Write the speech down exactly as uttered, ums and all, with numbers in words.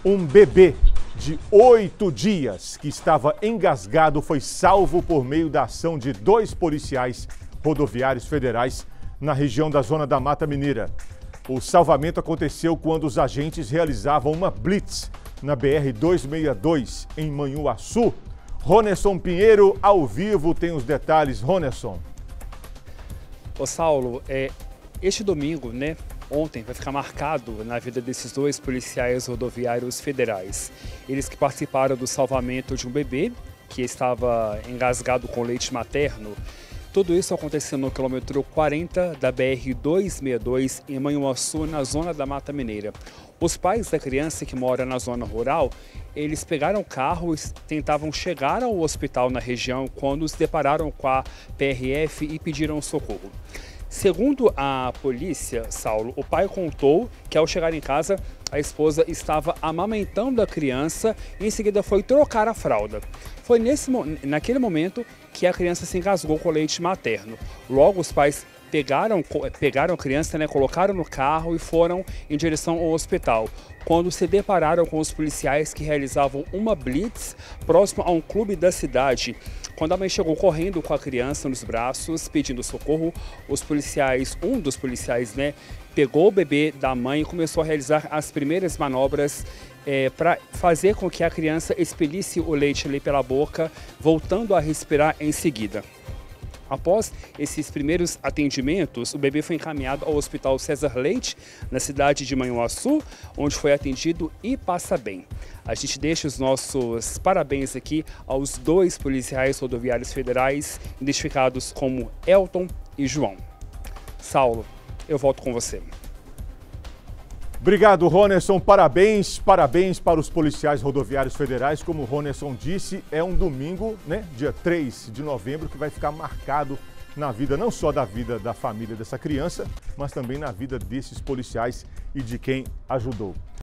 Um bebê de oito dias que estava engasgado foi salvo por meio da ação de dois policiais rodoviários federais na região da Zona da Mata Mineira. O salvamento aconteceu quando os agentes realizavam uma blitz na B R duzentos e sessenta e dois, em Manhuaçu. Ronerson Pinheiro, ao vivo, tem os detalhes. Ronerson. Ô Saulo, é, este domingo, né, ontem, vai ficar marcado na vida desses dois policiais rodoviários federais. Eles que participaram do salvamento de um bebê que estava engasgado com leite materno. Tudo isso aconteceu no quilômetro quarenta da B R duzentos e sessenta e dois, em Manhuaçu, na Zona da Mata Mineira. Os pais da criança, que mora na zona rural, eles pegaram o carro e tentavam chegar ao hospital na região quando se depararam com a P R F e pediram socorro. Segundo a polícia, Saulo, o pai contou que ao chegar em casa, a esposa estava amamentando a criança e em seguida foi trocar a fralda. Foi nesse, naquele momento que a criança se engasgou com o leite materno. Logo, os pais pegaram, pegaram a criança, né, colocaram no carro e foram em direção ao hospital, quando se depararam com os policiais que realizavam uma blitz próximo a um clube da cidade. Quando a mãe chegou correndo com a criança nos braços, pedindo socorro, os policiais, um dos policiais, né, pegou o bebê da mãe e começou a realizar as primeiras manobras é, para fazer com que a criança expelisse o leite ali pela boca, voltando a respirar em seguida. Após esses primeiros atendimentos, o bebê foi encaminhado ao Hospital César Leite, na cidade de Manhuaçu, onde foi atendido e passa bem. A gente deixa os nossos parabéns aqui aos dois policiais rodoviários federais, identificados como Elton e João. Saulo, eu volto com você. Obrigado, Ronerson. Parabéns, parabéns para os policiais rodoviários federais. Como o Ronerson disse, é um domingo, né, dia três de novembro, que vai ficar marcado na vida, não só da vida da família dessa criança, mas também na vida desses policiais e de quem ajudou.